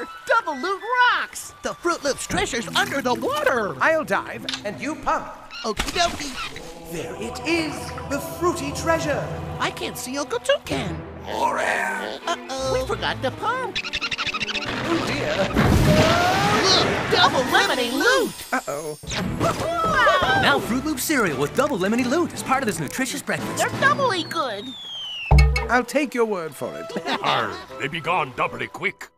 water. Double loot rocks. The Froot Loops treasure's under the water. I'll dive and you pump. Okie dokie. There it is, the fruity treasure. I can't see Uncle Toucan. Uh-oh. We forgot to pump. Oh dear. Look, double lemony loot. Uh-oh. Now Froot Loop cereal with double lemony loot is part of this nutritious breakfast. They're doubly good. I'll take your word for it. Arr, they be gone doubly quick.